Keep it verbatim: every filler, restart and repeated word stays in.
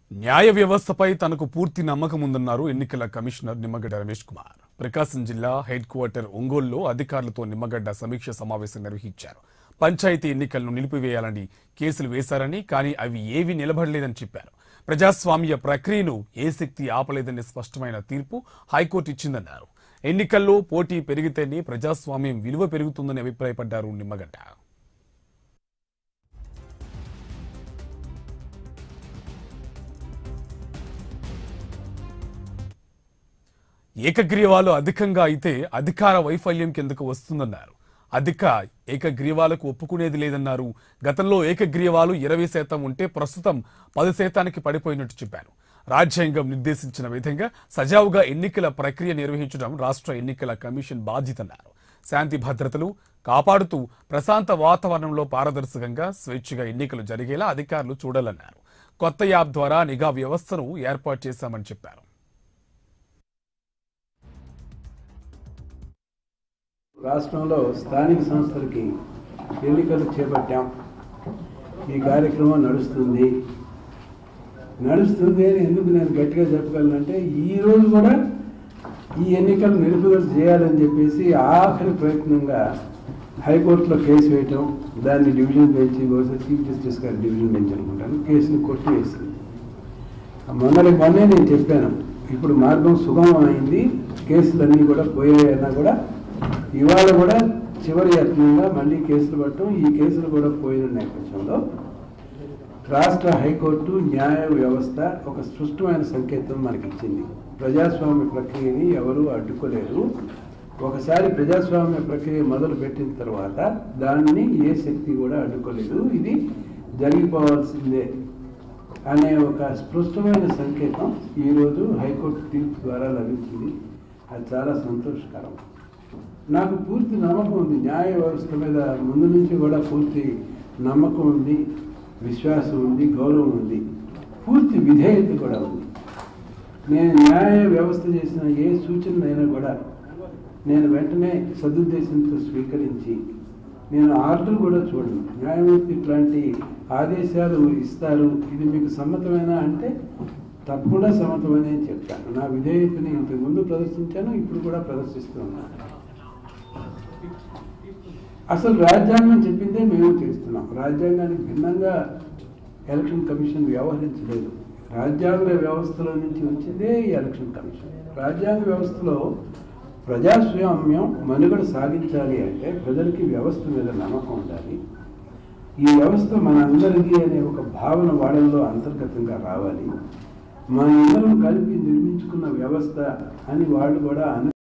న్యాయ వ్యవస్థపై తనకు పూర్తి నమ్మకం ఉందన్నారు ఎన్నికల కమిషనర్ నిమ్మగడ్డ రమేష్ కుమార్. ప్రకాశం జిల్లా హెడ్ క్వార్టర్ ఒంగోలులో అధికారులతో నిమ్మగడ్డ సమీక్ష సమావేశం నిర్వహించారు. పంచాయతీ ఎన్నికలను నిలిపివేయాలని కేసులు వేశారని, కానీ అవి ఏవీ నిలబడలేదని చెప్పారు. ప్రజాస్వామ్య ప్రక్రియను ఏ శక్తి ఆపలేదని స్పష్టమైన తీర్పు హైకోర్టు ఇచ్చిందన్నారు. ఎన్నికల్లో పోటీ పెరిగితేనే ప్రజాస్వామ్యం విలువ పెరుగుతుందని అభిప్రాయపడ్డారు నిమ్మగడ్డ. ఏకగ్రీవాలు అధికంగా అయితే అధికార వైఫల్యం కిందకు వస్తుందన్నారు. అధిక ఏకగ్రీవాలకు ఒప్పుకునేది లేదన్నారు. గతంలో ఏకగ్రీవాలు ఇరవై శాతం ఉంటే ప్రస్తుతం పది శాతానికి పడిపోయినట్టు చెప్పారు. రాజ్యాంగం నిర్దేశించిన విధంగా సజావుగా ఎన్నికల ప్రక్రియ నిర్వహించడం రాష్ట్ర ఎన్నికల కమిషన్ బాధ్యతన్నారు. శాంతి భద్రతలు కాపాడుతూ ప్రశాంత వాతావరణంలో పారదర్శకంగా స్వేచ్ఛగా ఎన్నికలు జరిగేలా అధికారులు చూడాలన్నారు. కొత్త యాప్ ద్వారా నిఘా వ్యవస్థను ఏర్పాటు చేశామని చెప్పారు. రాష్ట్రంలో స్థానిక సంస్థలకి ఎన్నికలు చేపట్టాం. ఈ కార్యక్రమం నడుస్తుంది నడుస్తుంది అని ఎందుకు నేను గట్టిగా చెప్పగలనంటే, ఈరోజు కూడా ఈ ఎన్నికలు నిలుపుదల చేయాలని చెప్పేసి ఆఖరి ప్రయత్నంగా హైకోర్టులో కేసు వేయటం, దాన్ని డివిజన్ బెంచ్, బహుశా చీఫ్ జస్టిస్ గారు డివిజన్ బెంచ్ అనుకుంటాను, కేసుని కొట్టివేసింది. మొన్నటి మొన్నే నేను చెప్పాను, ఇప్పుడు మార్గం సుగమం అయింది, కేసులన్నీ కూడా పోయాయన్నా కూడా ఇవాళ కూడా చివరి యత్నంగా మళ్ళీ కేసులు పట్టడం, ఈ కేసులు కూడా పోయిన నేపథ్యంలో రాష్ట్ర హైకోర్టు న్యాయ వ్యవస్థ ఒక స్పష్టమైన సంకేతం మనకిచ్చింది. ప్రజాస్వామ్య ప్రక్రియని ఎవరూ అడ్డుకోలేరు. ఒకసారి ప్రజాస్వామ్య ప్రక్రియ మొదలు పెట్టిన తర్వాత దాన్ని ఏ శక్తి కూడా అడ్డుకోలేదు. ఇది జరిగిపోవాల్సిందే అనే ఒక స్పష్టమైన సంకేతం ఈరోజు హైకోర్టు తీర్పు ద్వారా లభించింది. అది చాలా సంతోషకరం. నాకు పూర్తి నమ్మకం ఉంది, న్యాయ వ్యవస్థ మీద ముందు నుంచి కూడా పూర్తి నమ్మకం ఉంది, విశ్వాసం ఉంది, గౌరవం ఉంది, పూర్తి విధేయత కూడా ఉంది. నేను న్యాయ వ్యవస్థ చేసిన ఏ సూచనైనా కూడా నేను వెంటనే సదుద్దేశంతో స్వీకరించి, నేను ఆర్డర్ కూడా చూడను. న్యాయమూర్తి ఇట్లాంటి ఆదేశాలు ఇస్తారు, ఇది మీకు సమ్మతమేనా అంటే తప్పకుండా సమ్మతమని చెప్తాను. నా విధేయతని ఇంతకుముందు ప్రదర్శించాను, ఇప్పుడు కూడా ప్రదర్శిస్తున్నాను. అసలు రాజ్యాంగం చెప్పిందే మేము చేస్తున్నాం. రాజ్యాంగానికి భిన్నంగా ఎలక్షన్ కమిషన్ వ్యవహరించలేదు. రాజ్యాంగ వ్యవస్థలో నుంచి వచ్చిందే ఈ ఎలక్షన్ కమిషన్. రాజ్యాంగ వ్యవస్థలో ప్రజాస్వామ్యం మనుగడ సాగించాలి అంటే ప్రజలకి వ్యవస్థ మీద నమ్మకం ఉండాలి. ఈ వ్యవస్థ మనందరికీ అనే ఒక భావన వాళ్ళల్లో అంతర్గతంగా రావాలి. మనందరం కలిపి నిర్మించుకున్న వ్యవస్థ అని వాళ్ళు కూడా